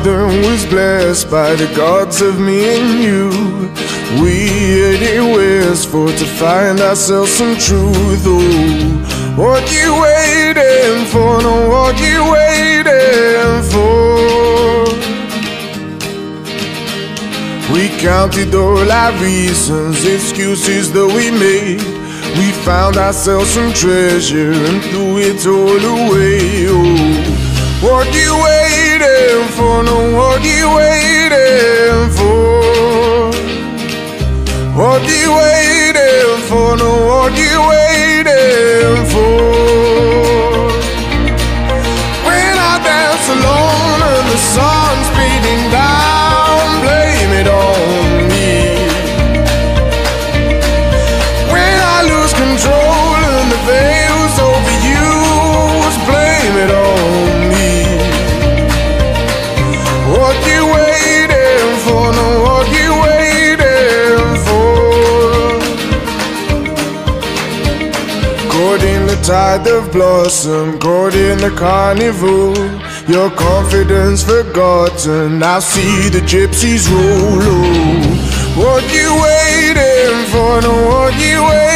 garden was blessed by the gods of me and you. We headed westward to find ourselves some truth. Oh, what you waiting for? No, what you waiting for? We counted all our reasons, excuses that we made. We found ourselves some treasure and threw it all away. Oh, what you waiting for? No, what you waiting for? What you waiting for? No, what you waiting for? When I dance alone and the sun's beating down, blame it on me. When I lose control and the veil's overused, blame it on me. What you waiting for? No, what you waiting for? Caught in the tide of blossom, caught in the carnival. Your confidence forgotten, I see the gypsies roll. Oh, what you waiting for? No, what you waiting for?